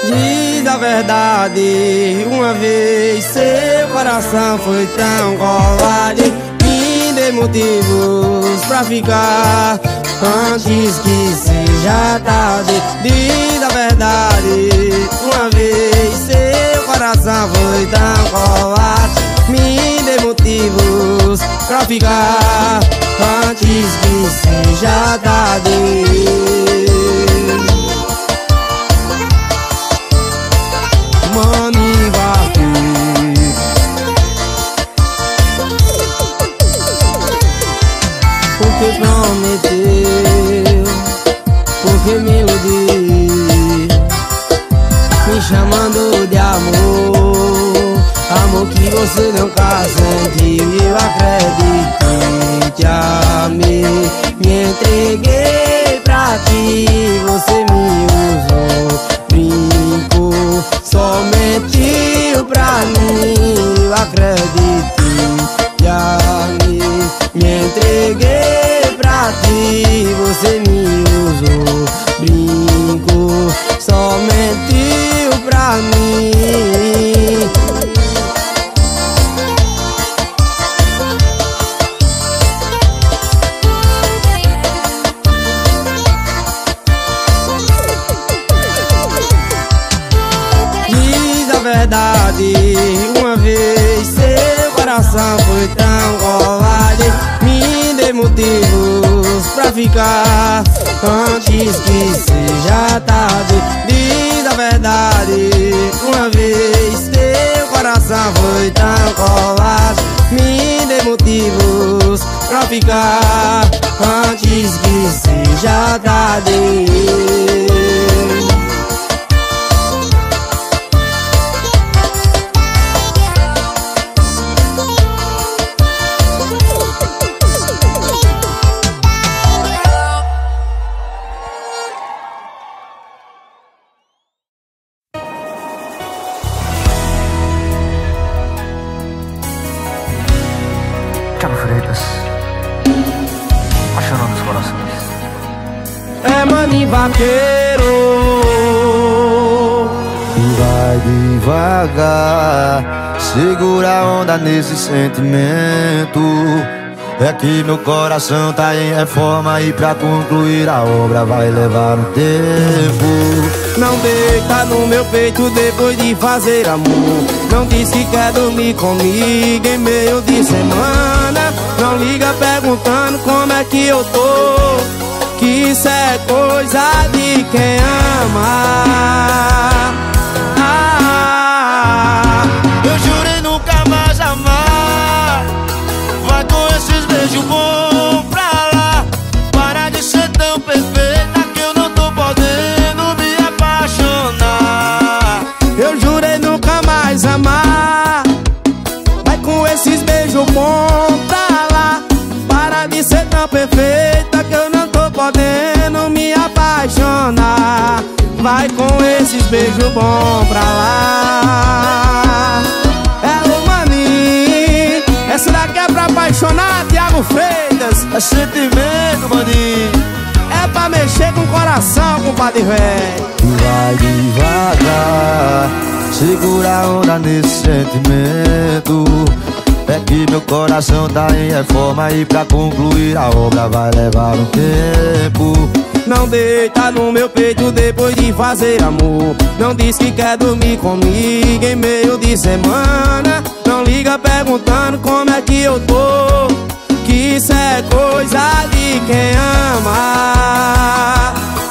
Diz a verdade, uma vez seu coração foi tão covarde. Me dê motivos pra ficar antes que seja tarde. Diz a verdade, uma vez seu coração foi tão covarde. Me dê motivos pra ficar antes que seja tarde. Mani Vaqueiro, porque prometeu, porque me iludiu, me chamando de amor, amor que você nunca sentiu. Eu acreditei, te amei, me entreguei pra ti, você me usou, brincou, só mentiu pra mim. Eu acreditei, te amei, me entreguei pra ti, você me usou, brincou, só mentiu pra mim. Verdade, uma vez seu coração foi tão covarde. Me dê motivos pra ficar antes que seja tarde. Diz a verdade, uma vez seu coração foi tão covarde. Me dê motivos pra ficar antes que seja tarde. Thiago Freitas, apaixonando os corações. É Mani Vaqueiro. Vai devagar, segura a onda nesse sentimento. É que meu coração tá em reforma e pra concluir a obra vai levar um tempo. Não deita no meu peito depois de fazer amor. Não diz que quer dormir comigo em meio de semana. Não liga perguntando como é que eu tô, que isso é coisa de quem ama. Eu jurei nunca mais amar. Vai com esses beijos bons pra lá. Para de ser tão perfeita que eu não tô podendo me apaixonar. Eu jurei nunca mais amar. Vai com esses beijos bons pra lá. Para de ser tão perfeita que eu não tô podendo me apaixonar. Vai com esses beijos bons pra lá. É Mani, essa daqui é pra apaixonar, Thiago Freitas. É sentimento, maninho. É pra mexer com o coração, compadre velho. Vai devagar, segura a onda nesse sentimento. É que meu coração tá em reforma e pra concluir a obra vai levar um tempo. Não deita no meu peito depois de fazer amor. Não diz que quer dormir comigo em meio de semana. Não liga perguntando como é que eu tô, que isso é coisa de quem ama.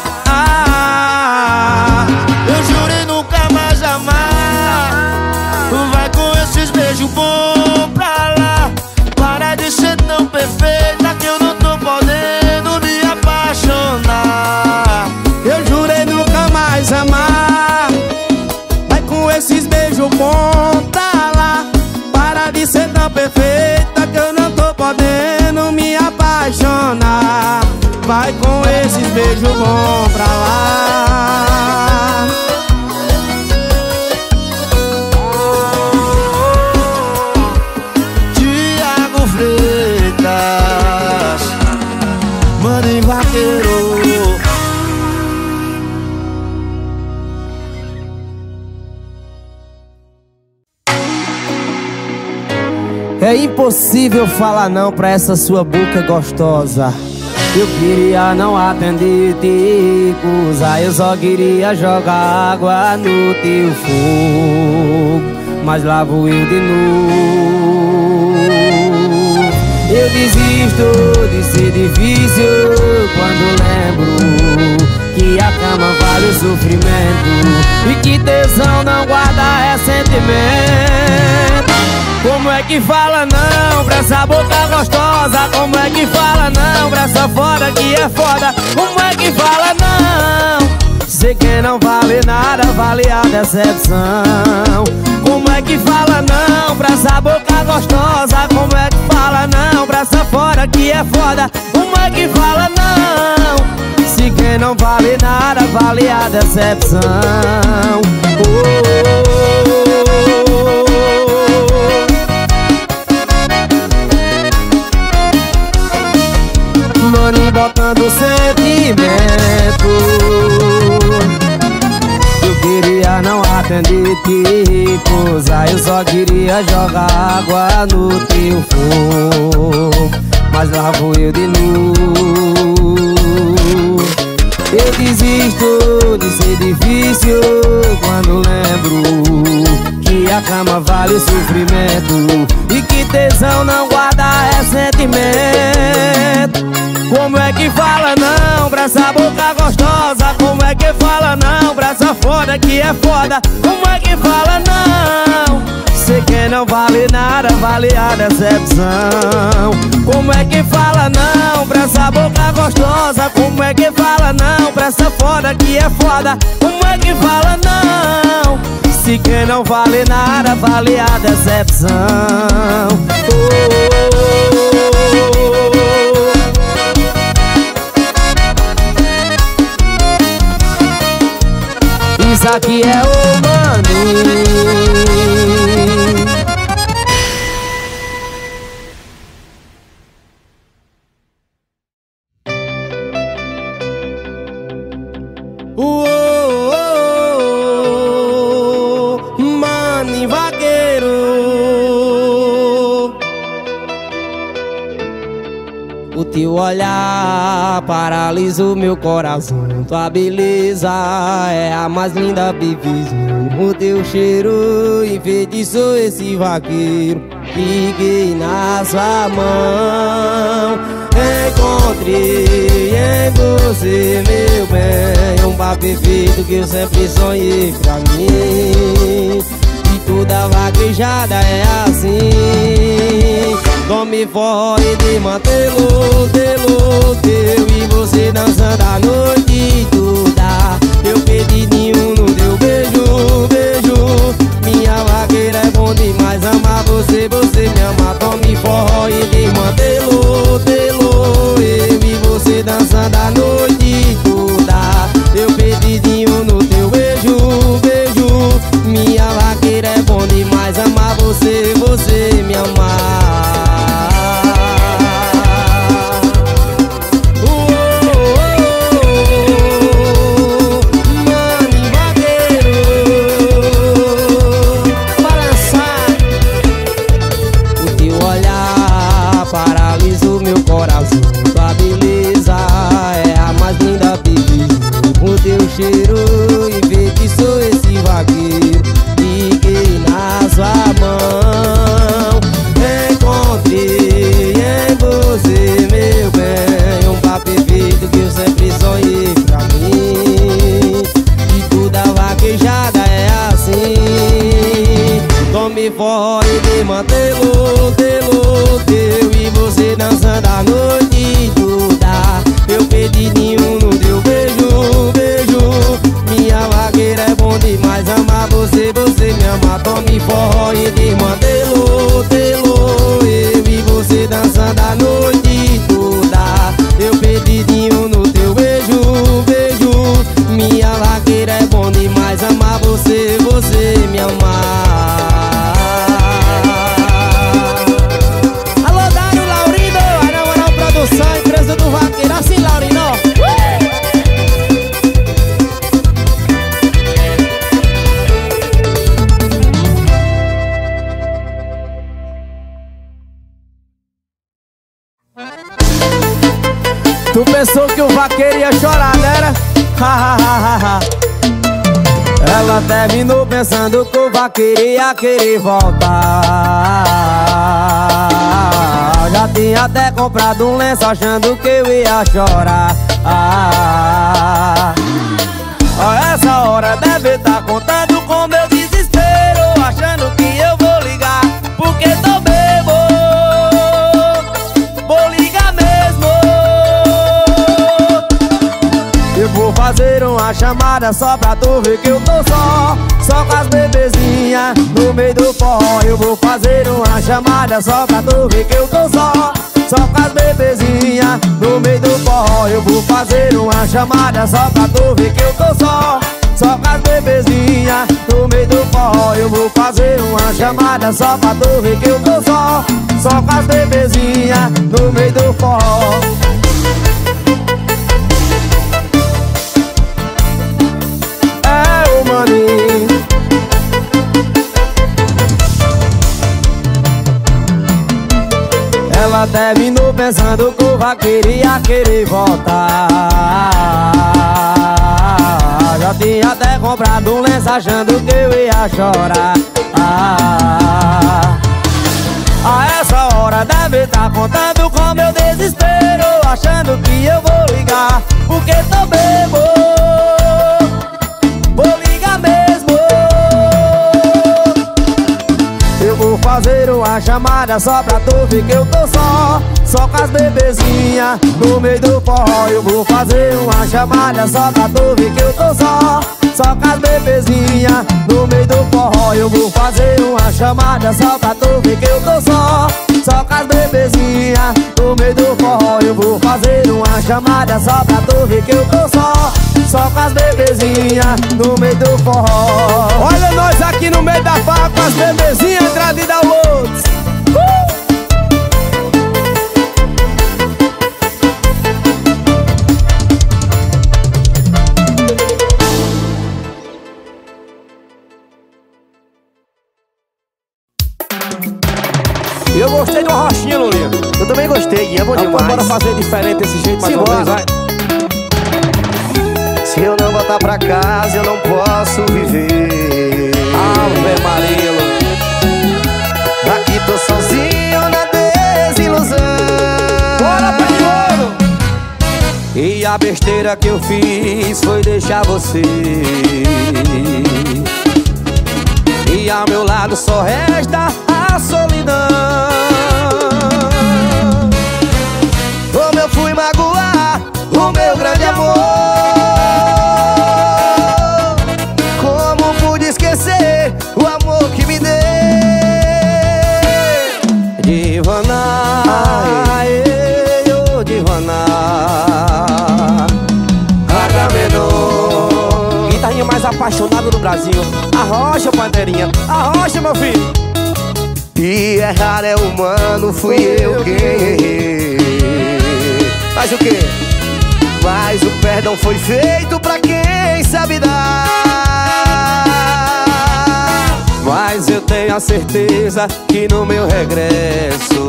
Eu jurei nunca mais amar. Vai com esses beijos bons pra lá. Para de ser tão perfeita que eu não tô podendo me apaixonar. Eu jurei nunca mais amar. Vai com esses beijos bons pra lá. Para de ser tão perfeita que eu não tô podendo me apaixonar. Vai com esses beijos bons pra lá. Thiago Freitas, Mani Vaqueiro. É impossível falar não pra essa sua boca gostosa. Eu queria não atender te recusar, eu só queria jogar água no teu fogo, mas lá vou eu de novo. Eu desisto de ser difícil quando lembro que a cama vale o sofrimento e que tesão não guarda ressentimento. Como é que fala não pra essa boca gostosa? Como é que fala não pra essa foda que é foda? Como é que fala não? Sei que não vale nada, vale a decepção. Como é que fala não pra essa boca gostosa? Como é que fala não pra essa foda que é foda? Como é que fala não? Se quem não vale nada, vale a decepção. Mano, botando sentimento. Eu queria não atender te recusar, eu só queria jogar água no teu fogo, mas lá vou eu de novo. Eu desisto de ser difícil quando lembro que a cama vale o sofrimento e que tesão não guarda ressentimento. Como é que fala não pra essa boca gostosa? Como é que fala não pra essa foda que é foda? Como é que fala não? Sei que não vale nada, vale a decepção. Como é que fala não pra essa boca gostosa? Como é que fala não pra essa foda que é foda? Como é que fala não? Se que não vale nada, vale a decepção. Isso aqui é o Mani. Mani vaqueiro. O teu olhar paralisa o meu coração. Tua beleza é a mais linda vivismo. O teu cheiro enfeitiçou esse vaqueiro. Fiquei na sua mão. Encontrei em você, meu bem, um par perfeito que eu sempre sonhei pra mim. E toda vaquejada é assim. Tome forró e de mantê-lo, teu e você dançando a noite toda. Eu pedi nenhum no teu beijo, beijo. Minha vaqueira é bom demais amar você, você me ama. Tome forró e de mantê-lo, eu e você dançando a noite toda. Eu pedi nenhum no teu beijo, beijo. Minha vaqueira é bom demais amar você, você me amar. Cheiro enfeitiçou esse vaqueiro. Fiquei na sua mão. Encontrei em você, meu bem, um par perfeito que eu sempre sonhei pra mim. E toda vaquejada é assim. Tome forró e de mantê-lo, teu e você dançando a noite toda. Eu pedi nenhum no teu beijo, beijo. Minha vaqueira é bom demais amar você, você me ama. Tome forró e de mantê-lo, eu e você dançando a noite toda. Eu pedi nenhum no teu beijo, beijo. Minha vaqueira é bom demais amar você, você me amar. Alô, Dário Laurindo, a Namoral Produção, empresa do vaqueiro, assim, Laurindo. pensou que o vaqueiro ia chorar, né? Ela terminou pensando que o vaqueiro ia querer voltar. Já tinha até comprado um lenço achando que eu ia chorar. Essa hora deve estar contando com meu desespero, achando que eu vou ligar porque tô bebo. Vou ligar mesmo. Eu vou fazer uma chamada só pra tu ver que eu tô só com as bebezinhas no meio do forró. Eu vou fazer uma chamada só pra tu ver que eu tô só com as bebezinhas no meio do forró. Eu vou fazer uma chamada só pra tu ver que eu tô só com as bebezinhas no meio do forró. Eu vou fazer uma chamada só pra tu ver que eu tô só com as bebezinhas no meio do forró. É o maninho. Ela terminou pensando que o vaqueiro ia querer voltar. Já tinha até comprado um lenço achando que eu ia chorar. A essa hora deve estar contando com meu desespero, achando que eu vou ligar porque tô bebo. Vou ligar mesmo. Eu vou fazer uma chamada só pra tu ver que eu tô só com as bebezinhas no meio do forró. Eu vou fazer uma chamada só pra tu ver que eu tô só com as bebezinhas no meio do forró. Eu vou fazer uma chamada só pra tu ver que eu tô só com as bebezinhas no meio do forró. Eu vou fazer uma chamada só pra tu ver que eu tô só com as bebezinhas no meio do forró. Olha nós aqui no meio da farra com as bebezinhas entrada e downloads. Eu gostei do rochinha, Lulinha. Eu também gostei, é bom demais. Então bora fazer diferente desse jeito mais uma vez, vai. Se eu não voltar pra casa, eu não posso viver. Ave Maria. Aqui tô sozinho na desilusão. Bora, Pedro! E a besteira que eu fiz foi deixar você. E ao meu lado só resta a solidão. Como eu fui magoar o meu grande amor. Como pude esquecer o amor que me deu. Divana, eu divana, Agamenon. Guitarrinha mais apaixonada do Brasil. Arrocha, Panterinha, arrocha, meu filho. E errar é humano, fui eu quem errei. Mas o quê? Mas o perdão foi feito pra quem sabe dar. Mas eu tenho a certeza que no meu regresso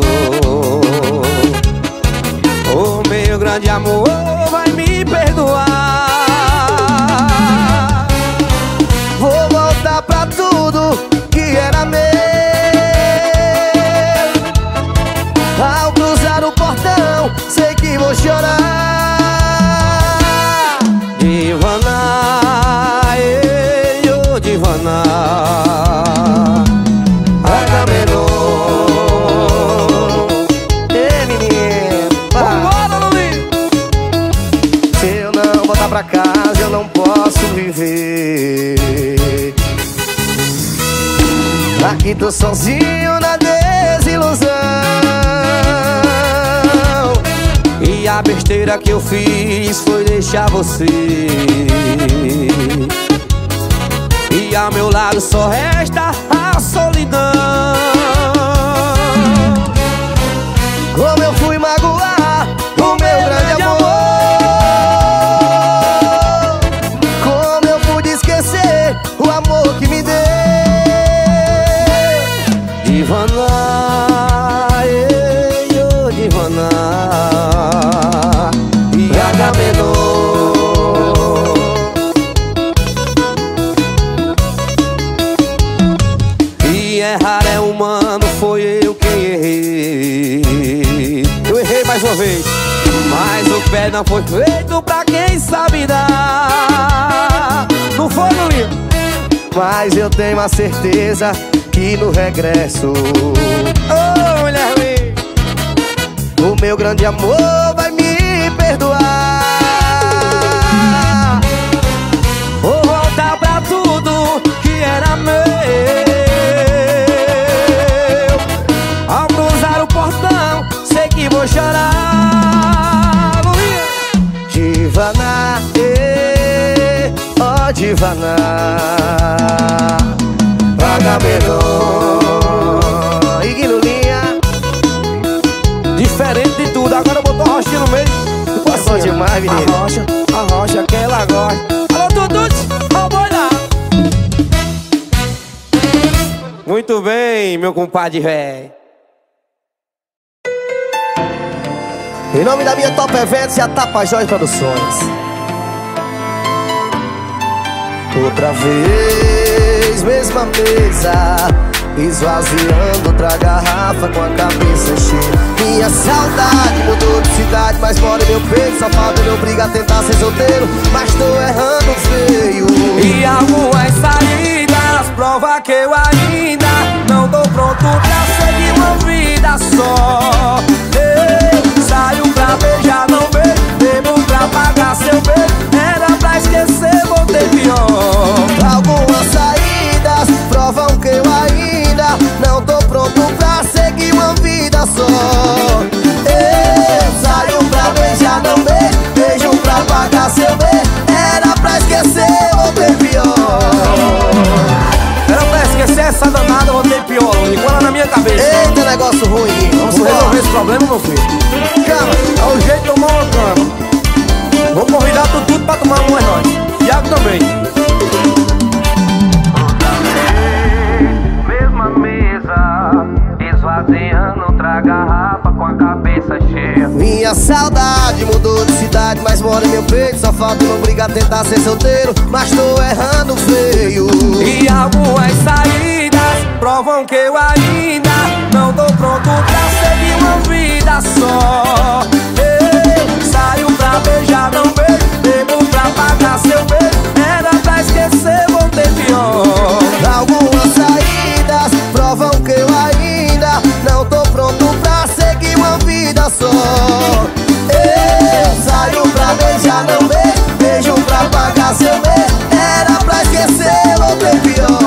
o meu grande amor vai me perdoar. Vou voltar pra tudo que era meu. Ao cruzar o portão, sei que vou chorar. Divana, eu divana, Agamenon. Ei, menino, vambora, Lulinho! se eu não voltar pra casa, eu não posso viver. Aqui tô sozinho na desilusão. E a besteira que eu fiz foi deixar você. E ao meu lado só resta a solidão. Como eu fui magoar o meu grande amor. Como eu pude esquecer o amor que me deu. Divana, eu divana, errar é humano, foi eu quem errei. Eu errei mais uma vez, mas o perdão foi feito pra quem sabe dar. Não foi, Lulinha? Mas eu tenho a certeza que no regresso, oh, mulher ruim, o meu grande amor vai me perdoar. Vou voltar pra tudo que era meu. Ao cruzar o portão, sei que vou chorar. Divaná, ó Divaná, vaga menor e Guilulinha. Diferente de tudo, agora botou a rochinha no meio. É bom demais, menino. A rocha que ela gosta. Alô, Tututi, ó o boi lá. Muito bem, meu compadre velho. Em nome da minha Top Eventos e a Tapajós Produções. Outra vez, mesma mesa, esvaziando outra garrafa com a cabeça cheia. Minha saudade mudou de cidade, mas mora em meu peito. Só falta me obrigar a tentar ser solteiro, mas tô errando feio. E algumas saídas prova que eu ainda não tô pronto pra seguir uma vida só. Eu saio pra beijar, não beijo, bebo pra pagar seu beijo. Era pra esquecer, voltei pior. Algumas saídas provam que eu ainda não tô pronto pra seguir uma vida só. Eu saio pra beijar, não beijo, beijo pra pagar seu beijo. Era pra esquecer, voltei pior. Era pra esquecer essa danada, voltei pior. Igual na minha cabeça. Eita, negócio ruim. Vamos resolver esse problema, meu filho. Calma, é o jeito de tomar uma cama. Vou convidar tudo pra tomar uma nós. Thiago também. Mesma mesa, esvaziando outra garrafa com a cabeça cheia. Minha saudade mudou de cidade, mas mora em meu peito. Só falta me obrigar a tentar ser solteiro, mas tô errando feio. E algumas saídas provam que eu ainda não tô pronto pra seguir uma vida só. Eu saio pra beijar, não beijo, bebo pra pagar seu beijo. Era pra esquecer, voltei pior. Algumas saídas provam que eu ainda não tô pronto pra seguir uma vida só. Eu saio pra beijar, não beijo, beijo pra pagar seu beijo. Era pra esquecer, voltei pior.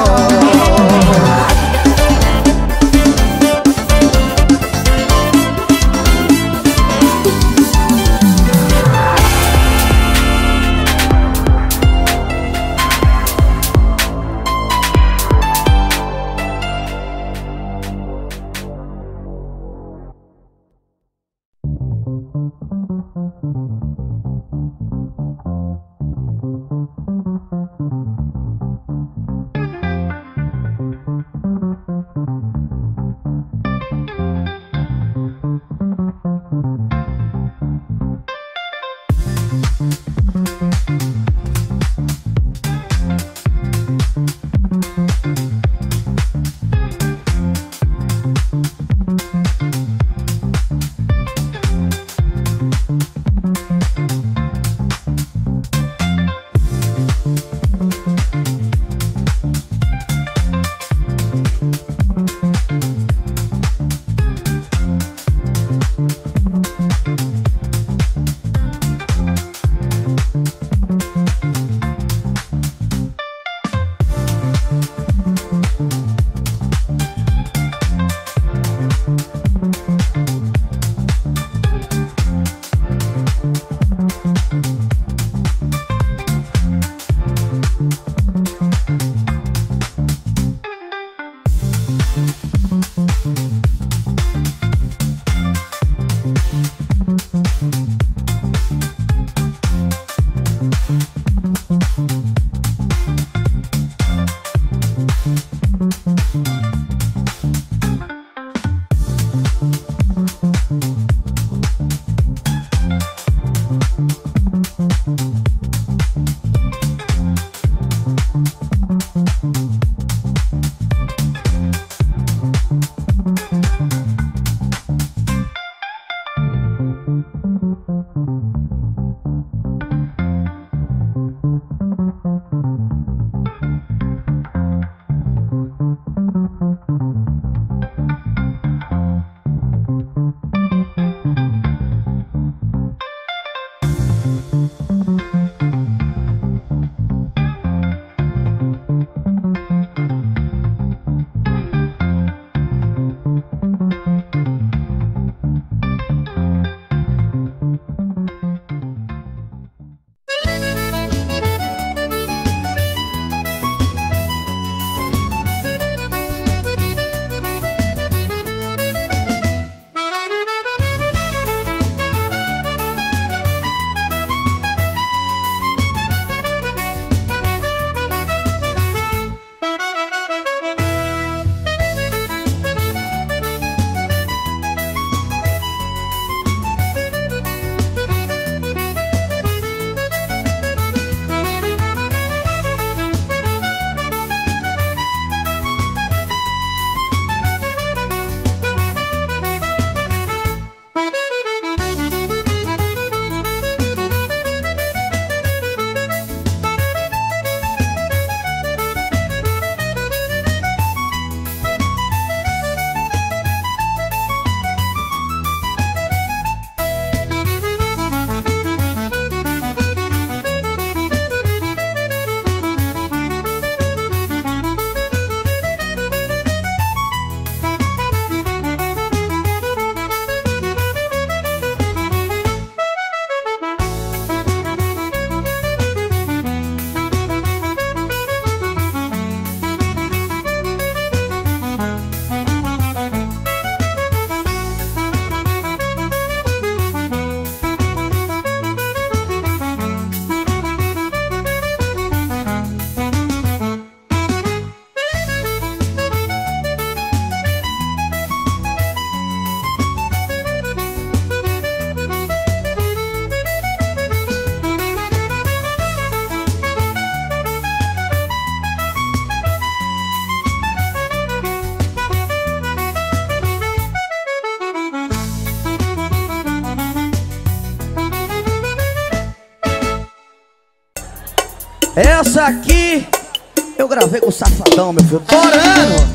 Essa aqui eu gravei com o Safadão, meu filho. Torando!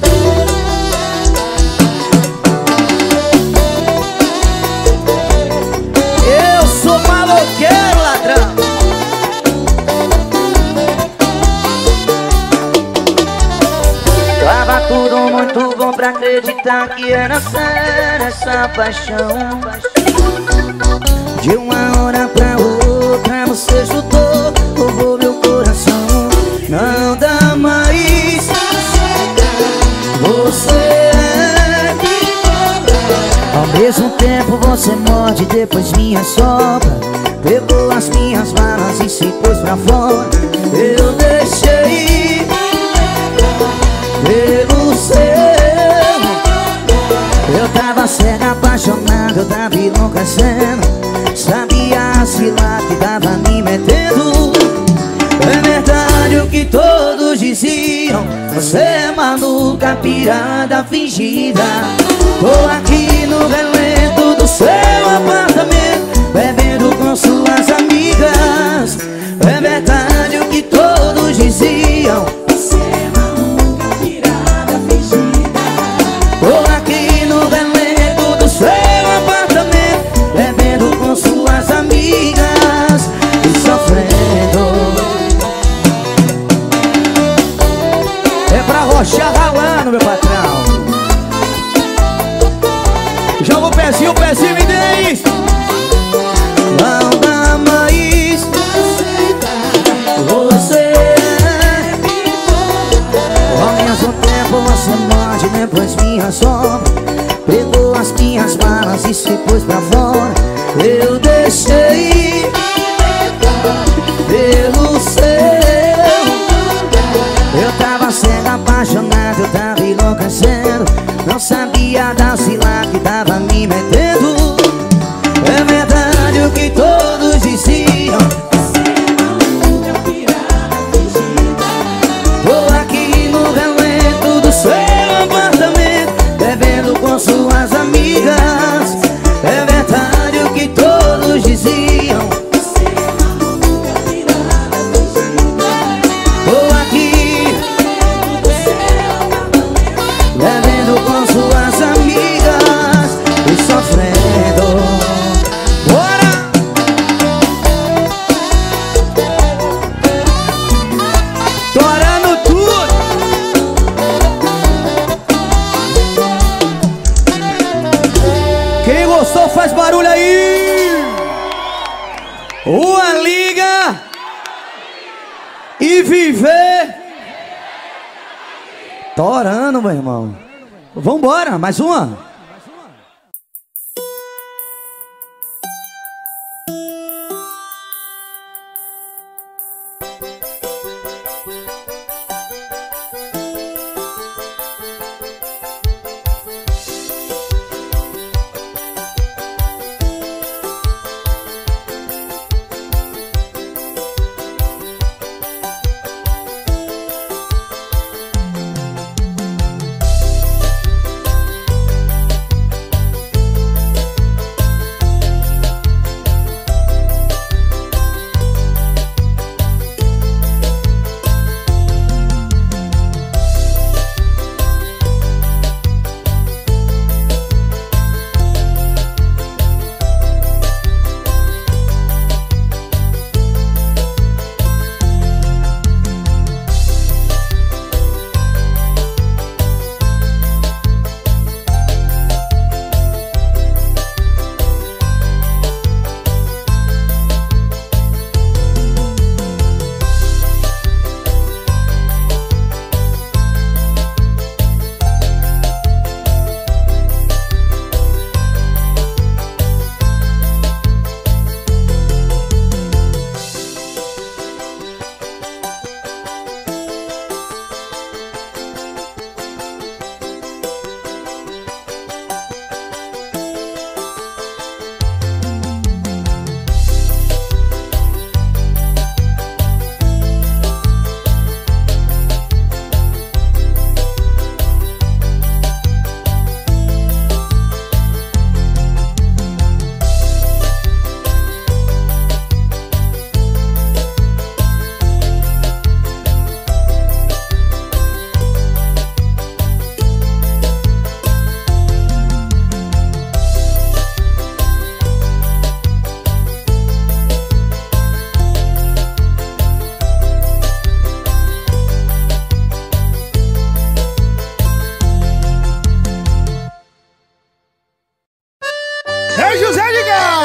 Eu sou maloqueiro, ladrão. Tava tudo muito bom pra acreditar que era séria essa paixão. De uma hora pra outra você chutou, roubou meu coração. Não dá mais, você é. Ao mesmo tempo você morde, depois me assopra. Pegou as minhas malas e se pôs pra fora. Eu deixei pelo seu. Eu tava cega, apaixonado, eu tava enlouquecendo. Sabia a cilada que tava me metendo. É verdade o que todos diziam, você é maluca, pirada, fingida. Tô aqui no relento do seu apartamento, bebendo com suas amigas. É verdade o que todos diziam, você é maluca, pirada, fingida. Tô aqui no relento do seu apartamento, bebendo com suas amigas e sofrendo. É pra rochar ralando, meu patrão. Joga o pezinho me diz. Não dá mais, você. Ao mesmo tempo você morde, depois me assopra. Pegou as minhas malas e se pôs pra fora. Eu deixei pelo seu. Eu tava sendo apaixonado, eu tava enlouquecendo. Não sabia da cilada que tava me metendo. É verdade o que todos diziam, você é maluca, pirada, fingida. Tô aqui no relento do seu apartamento, bebendo com suas amigas. É verdade o que todos diziam, você é maluca, pirada, fingida. Tô aqui bebendo com suas amigas e sofrendo. Bora! Torando tudo. Quem gostou faz barulho aí. Uma liga e viver. Torando, meu irmão. Vambora, mais uma.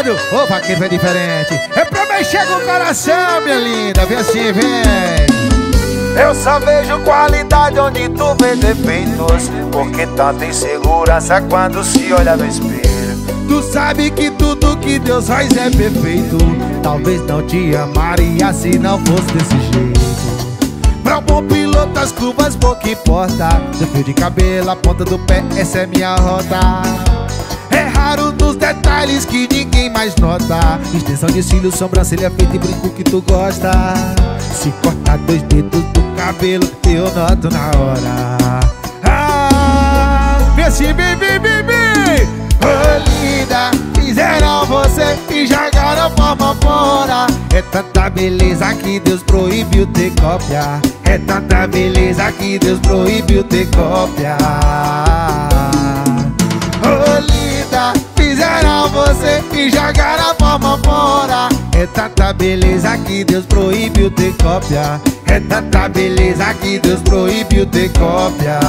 viu? Ô, vaqueiro é diferente. É pra mexer com o coração, minha linda. Vem assim, vem. Eu só vejo qualidade onde tu vê defeitos. Porque tanta insegurança quando se olha no espelho. Tu sabe que tudo que Deus faz é perfeito. Talvez não te amaria se não fosse desse jeito. Pra um bom piloto as curvas pouco importa. Do fio de cabelo, a ponta do pé, essa é minha rota. É raro nos detalhes que ninguém mais nota. Extensão de cílios, sobrancelha feita e brinco que tu gosta. Se cortar 2 dedos do cabelo, eu noto na hora. Vem assim, vem. Ô linda, fizeram você e jogaram forma fora. É tanta beleza que Deus proibiu ter cópia. É tanta beleza que Deus proibiu ter cópia. Ô linda, fizeram você e jogaram a forma fora. É tanta beleza que Deus proibiu ter cópia. É tanta beleza que Deus proibiu ter cópia.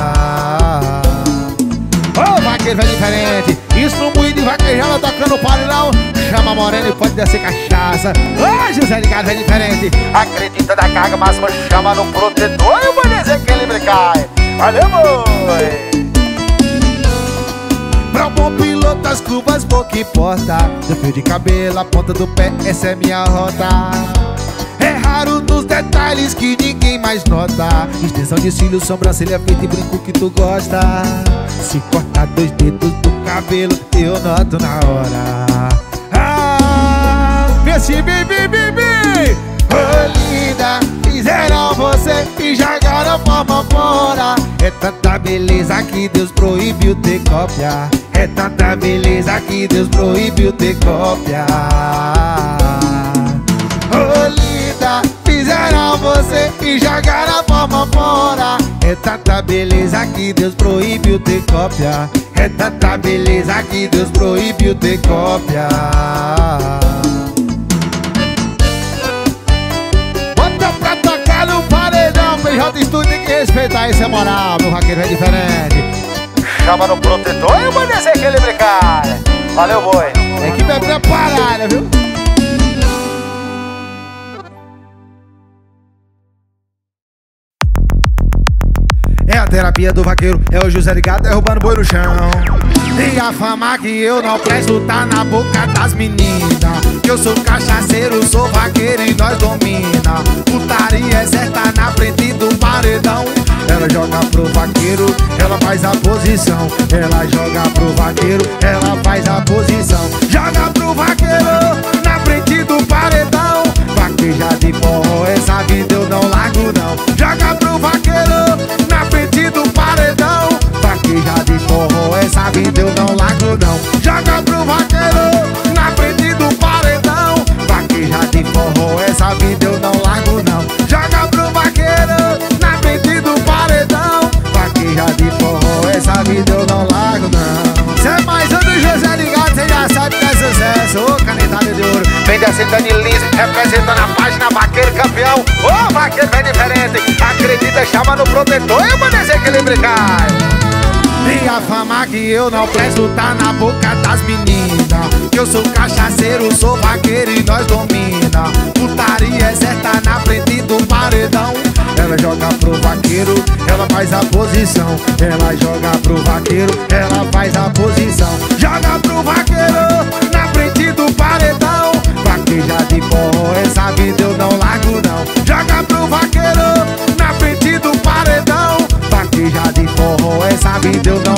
Ô, vaqueiro é diferente. Isso no moinho de vaquejada tocando paredão. Chama morena e pode descer cachaça. Ô, José Ligado é diferente. Acredita na carga, mas chama no protetor. Eu vou dizer que ele me cai. Valeu, boi. Pra um bom piloto as curvas pouco importa. Do fio de cabelo, a ponta do pé, essa é minha rota. É raro nos detalhes que ninguém mais nota. Extensão de cílios, sobrancelha feita e brinco que tu gosta. Se cortar 2 dedos do cabelo, eu noto na hora. Vem assim, vem. Ô linda, fizeram você e jogaram a forma fora. É tanta beleza que Deus proibiu ter cópia. É tanta beleza que Deus proibiu ter cópia. Ô linda, fizeram você e jogaram a forma fora. É tanta beleza que Deus proibiu ter cópia. É tanta beleza que Deus proibiu ter cópia. Bota pra tocar no paredão, PJ Estúdio, tem que respeitar, isso é moral, meu vaqueiro é diferente. Chama no protetor, eu vou dizer que ele me cai. Valeu, boi. A equipe é preparada, viu? É a terapia do vaqueiro, é o José Ligado derrubando boi no chão. E a fama que eu não presto tá na boca das meninas. Que eu sou cachaceiro, sou vaqueiro e nós domina. Putaria é certa na frente do paredão. Ela joga pro vaqueiro, ela faz a posição. Ela joga pro vaqueiro, ela faz a posição. Joga pro vaqueiro na frente do paredão. Vaqueja de forró, essa vida eu não largo não. Joga pro vaqueiro na frente do paredão. Vaqueja de forró, essa vida eu não largo não. Joga pro vaqueiro na frente do paredão. Vaqueja de forró, essa vida eu não largo não. Joga pro vaqueiro na frente do paredão. Vaqueja de forró, essa vida eu não largo não. Cê é mais um do José Ligado, cê já sabe que é sucesso. Ô, canetada de ouro. Vem descendo Danilis, representando a página Vaqueiro Campeão. Ô, vaqueiro é diferente. Acredita, chama no protetor, eu vou dizer que ele brincar. E a fama que eu não presto tá na boca das meninas. Que eu sou cachaceiro, sou vaqueiro e nós domina. Putaria é certa na frente do paredão. Ela joga pro vaqueiro, ela faz a posição. Ela joga pro vaqueiro, ela faz a posição. Joga pro vaqueiro na frente do paredão. Vaqueja de forró, essa vida eu não largo não. Joga pro vaqueiro na frente do paredão. Vaqueja de forró, essa vida eu não